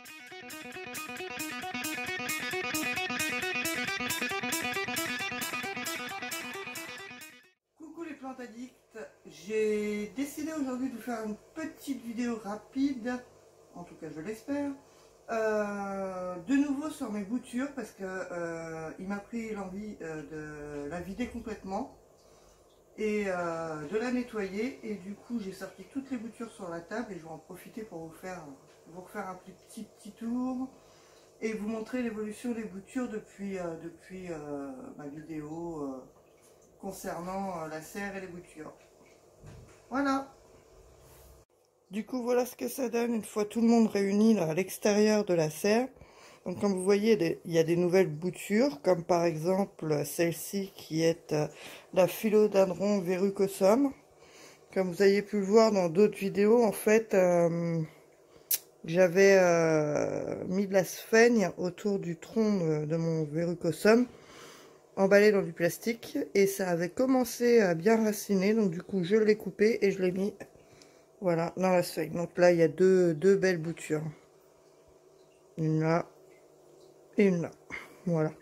Coucou les plantes addicts, j'ai décidé aujourd'hui de faire une petite vidéo rapide, en tout cas je l'espère, de nouveau sur mes boutures parce que il m'a pris l'envie de la vider complètement et de la nettoyer, et du coup j'ai sorti toutes les boutures sur la table et je vais en profiter pour vous refaire un petit tour et vous montrer l'évolution des boutures depuis ma vidéo concernant la serre et les boutures. Voilà. Du coup, voilà ce que ça donne une fois tout le monde réuni là, à l'extérieur de la serre. Donc, comme vous voyez, il y a des nouvelles boutures, comme par exemple celle-ci qui est la Philodendron verrucosum. Comme vous avez pu le voir dans d'autres vidéos, en fait, j'avais mis de la sphaigne autour du tronc de mon verrucosum, emballé dans du plastique, et ça avait commencé à bien raciner. Donc du coup, je l'ai coupé et je l'ai mis, voilà, dans la sphaigne. Donc là, il y a deux belles boutures. Une là et une là. Voilà.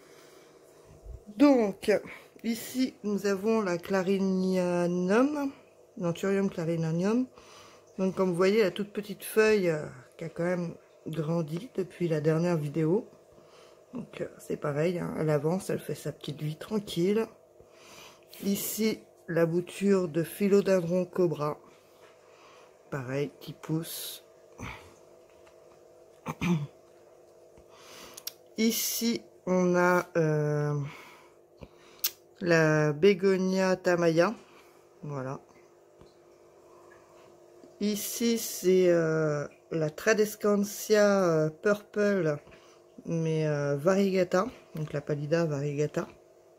Donc, ici, nous avons la Clarinianum, Lanturium clarinanium. Donc, comme vous voyez, la toute petite feuille qui a quand même grandi depuis la dernière vidéo. Donc, c'est pareil, hein, elle avance, elle fait sa petite vie tranquille. Ici, la bouture de Philodendron cobra. Pareil, qui pousse. Ici, on a la Bégonia tamaya. Voilà. Ici, c'est la Tradescantia purple, mais variegata. Donc la Pallida variegata.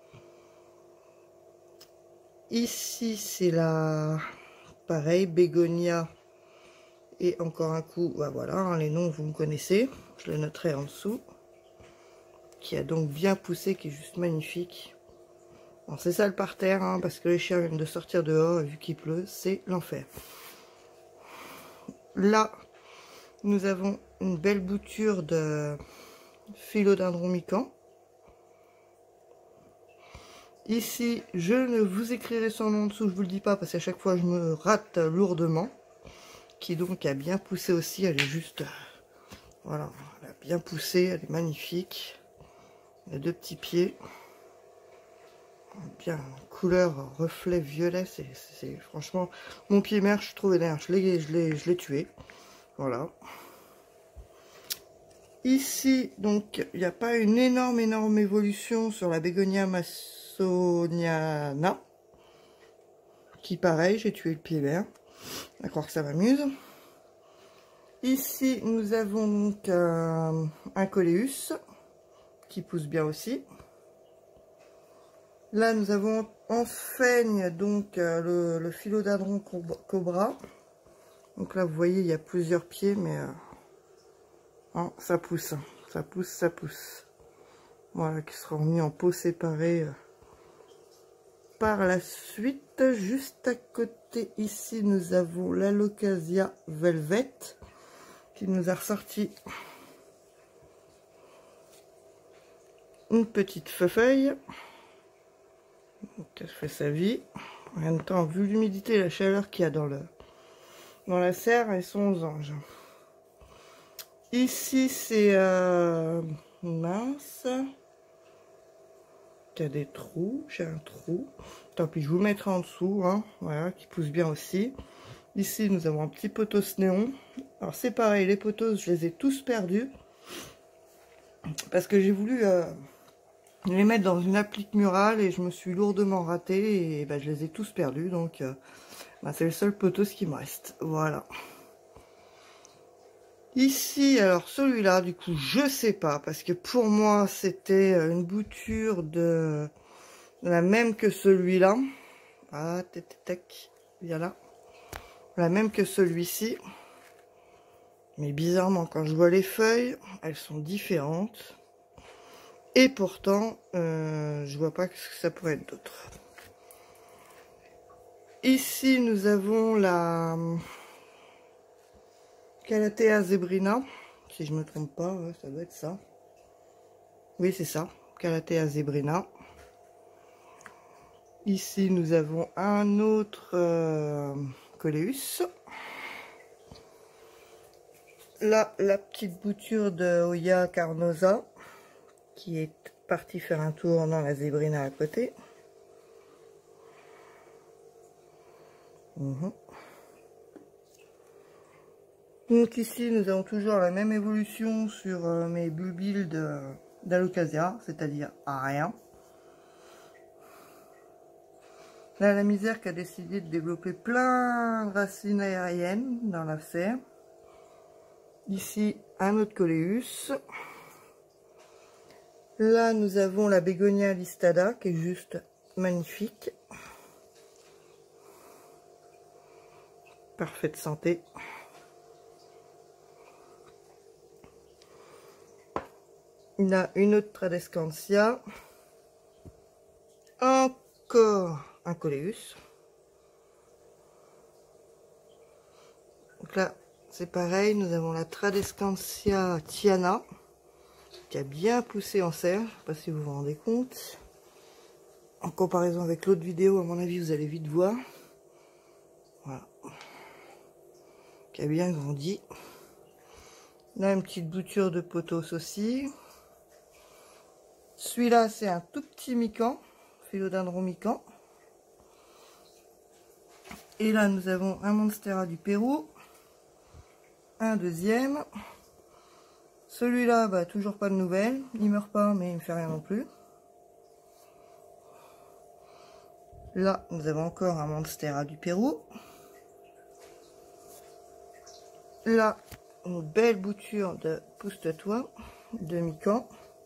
Ici, c'est la, pareil, Bégonia. Et encore un coup, bah voilà, hein, les noms vous me connaissez. Je les noterai en dessous. Qui a donc bien poussé, qui est juste magnifique. Bon, c'est ça le parterre, hein, parce que les chiens viennent de sortir dehors, et vu qu'il pleut, c'est l'enfer. Là, nous avons une belle bouture de Philodendron mican. Ici, je ne vous écrirai son nom en dessous, je vous le dis pas, parce qu'à chaque fois je me rate lourdement. Qui donc a bien poussé aussi, elle est juste, voilà, elle a bien poussé, elle est magnifique. Il y a deux petits pieds, bien couleur reflet violet, c'est franchement, mon pied mère, je suis trop vénère, je l'ai tué, voilà. Ici, donc, il n'y a pas une énorme évolution sur la Bégonia massoniana, qui pareil, j'ai tué le pied vert, à croire que ça m'amuse. Ici, nous avons donc un coléus, qui pousse bien aussi. Là, nous avons en feigne donc le Philodendron cobra. Donc là, vous voyez, il y a plusieurs pieds, mais hein, ça pousse, ça pousse, ça pousse. Voilà, qui sera mis en pot séparé par la suite. Juste à côté, ici, nous avons l'Alocasia velvet, qui nous a ressorti une petite feuille. Donc, elle fait sa vie. En même temps, vu l'humidité et la chaleur qu'il y a dans la serre, elles sont aux anges. Ici, c'est mince. Il y a des trous. J'ai un trou. Tant pis, je vous mettrai en dessous. Hein, voilà, qui pousse bien aussi. Ici, nous avons un petit pothos néon. Alors, c'est pareil, les pothos, je les ai tous perdus. Parce que j'ai voulu les mettre dans une applique murale et je me suis lourdement ratée. Et bah, je les ai tous perdus. Donc, bah, c'est le seul pothos qui me reste. Voilà. Ici, alors celui-là, du coup, je sais pas. Parce que pour moi, c'était une bouture de la même que celui-là. Ah, tac, il y a là. La même que celui-ci. Mais bizarrement, quand je vois les feuilles, elles sont différentes. Et pourtant, je vois pas ce que ça pourrait être d'autre. Ici, nous avons la Calathea zebrina, si je me trompe pas, ouais, ça doit être ça. Oui, c'est ça, Calathea zebrina. Ici, nous avons un autre Coleus. Là, la petite bouture de Hoya carnosa, qui est partie faire un tour dans la zebrina à côté. Donc ici, nous avons toujours la même évolution sur mes bulbilles d'Alocasia, c'est-à-dire à rien. Là, la misère qui a décidé de développer plein de racines aériennes dans la serre. Ici, un autre Coleus. Là, nous avons la Bégonia listada qui est juste magnifique. Parfaite santé. Il y a une autre Tradescantia. Encore un Coleus. Donc là, c'est pareil, nous avons la Tradescantia Tiana qui a bien poussé en serre, je ne sais pas si vous vous rendez compte. En comparaison avec l'autre vidéo, à mon avis, vous allez vite voir. Voilà. Qui a bien grandi. Là, une petite bouture de pothos aussi. Celui-là, c'est un tout petit mican, Philodendron mican. Et là, nous avons un Monstera du Pérou. Un deuxième. Celui-là, bah, toujours pas de nouvelles. Il meurt pas, mais il me fait rien non plus. Là, nous avons encore un Monstera du Pérou. Là, une belle bouture de pousse-toi de mican.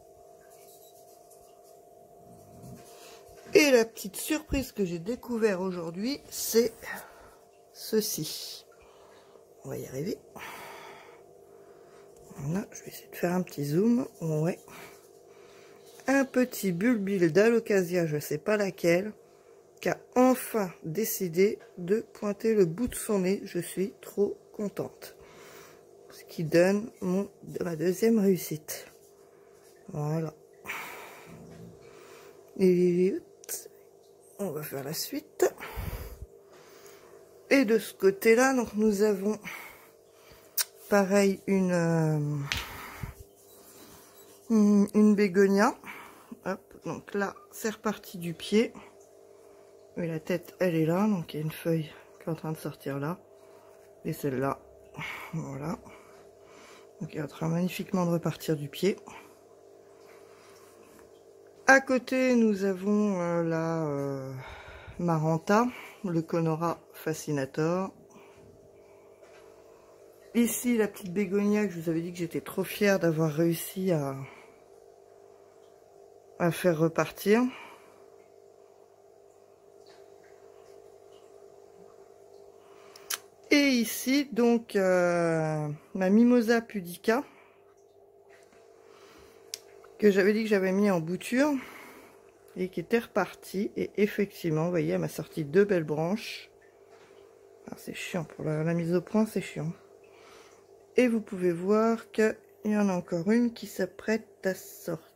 Et la petite surprise que j'ai découvert aujourd'hui, c'est ceci. On va y arriver. Voilà, je vais essayer de faire un petit zoom. Ouais. Un petit bulbile d'Alocasia, je ne sais pas laquelle, qui a enfin décidé de pointer le bout de son nez. Je suis trop contente. Ce qui donne ma deuxième réussite. Voilà. Et on va faire la suite. Et de ce côté-là, donc nous avons pareil une bégonia. Hop, donc là, c'est reparti du pied. Et la tête, elle est là. Donc il y a une feuille qui est en train de sortir là. Et celle-là, voilà. Donc elle est en train magnifiquement de repartir du pied. À côté, nous avons la Maranta, le Conora fascinator. Ici, la petite bégonia que je vous avais dit que j'étais trop fière d'avoir réussi à faire repartir. Et ici, donc, ma Mimosa pudica, que j'avais dit que j'avais mis en bouture et qui était repartie. Et effectivement, vous voyez, elle m'a sorti deux belles branches. C'est chiant pour la mise au point, c'est chiant. Et vous pouvez voir qu'il y en a encore une qui s'apprête à sortir.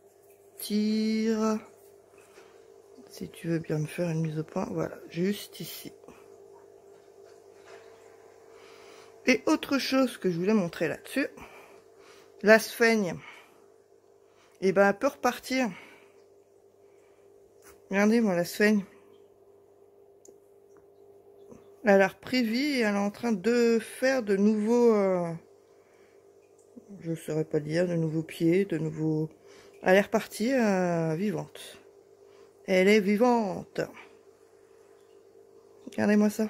Si tu veux bien me faire une mise au point, voilà, juste ici. Et autre chose que je voulais montrer là-dessus, la sphaigne, et ben elle peut repartir. Regardez moi la sphaigne. Elle a repris vie et elle est en train de faire de nouveaux, je ne saurais pas dire, de nouveaux pieds, de nouveaux... Elle est repartie vivante. Elle est vivante. Regardez-moi ça.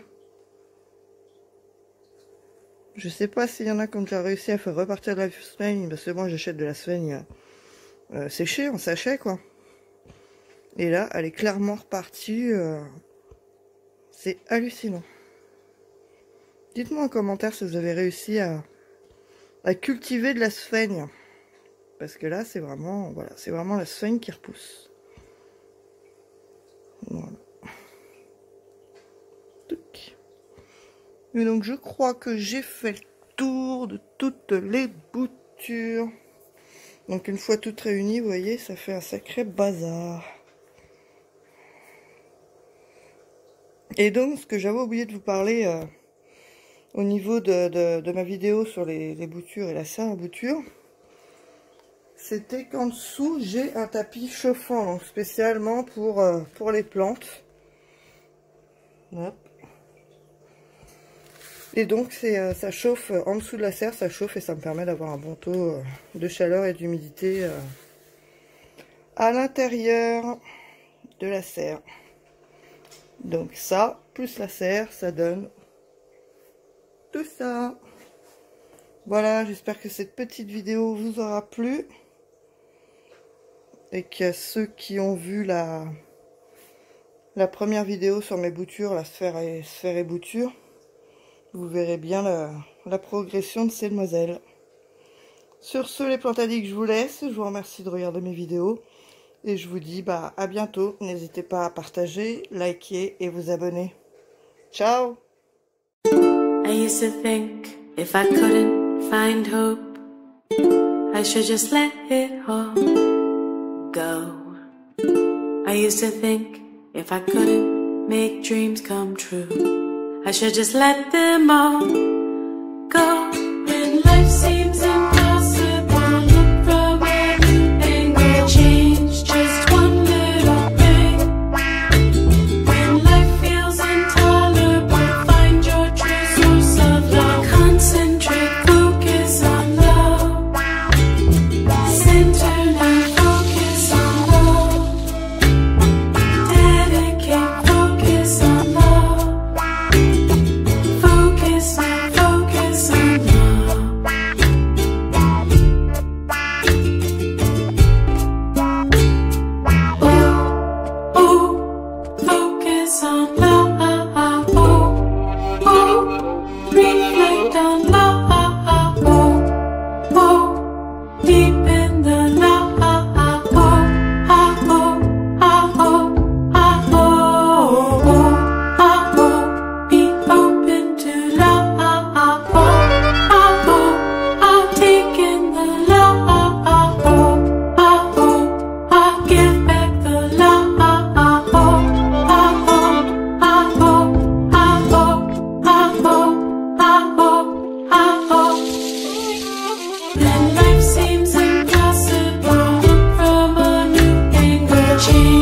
Je sais pas s'il y en a qui ont déjà réussi à faire repartir de la sphaigne, parce que moi j'achète de la sphaigne séchée, en sachet quoi. Et là, elle est clairement repartie. C'est hallucinant. Dites-moi en commentaire si vous avez réussi à cultiver de la sphaigne. Parce que là, c'est vraiment, voilà, c'est vraiment la sphaigne qui repousse. Voilà. Et donc, je crois que j'ai fait le tour de toutes les boutures. boutures. Donc une fois toutes réunies, vous voyez, ça fait un sacré bazar. Et donc, ce que j'avais oublié de vous parler au niveau de ma vidéo sur les boutures et la serre à boutures, c'était qu'en dessous, j'ai un tapis chauffant, donc spécialement pour les plantes. Hop. Et donc, ça chauffe en dessous de la serre, ça chauffe et ça me permet d'avoir un bon taux de chaleur et d'humidité à l'intérieur de la serre. Donc ça, plus la serre, ça donne tout ça. Voilà, j'espère que cette petite vidéo vous aura plu. Et que ceux qui ont vu la première vidéo sur mes boutures, la sphère et boutures, vous verrez bien la progression de ces demoiselles. Sur ce, les plantes addicts, je vous laisse. Je vous remercie de regarder mes vidéos. Et je vous dis à bientôt. N'hésitez pas à partager, liker et vous abonner. Ciao! I used to think if I couldn't find hope, I should just let it all go. I used to think if I couldn't make dreams come true, I should just let them all go. When life seems impossible, look from every angle, change just one little thing. When life feels intolerable, find your true source of love. Concentrate, focus on love. Center now, focus on love. Dedicate, focus on love. Focus now, focus on love. Oh, oh, focus on love. Oh, oh, reflect on love. Oh, oh, deep in the love. Oh, oh, oh, oh, oh, oh, be open to love. Oh, oh, take in the love. Oh, oh, give back the love. Oh, when life seems impossible, look from a new angle, change.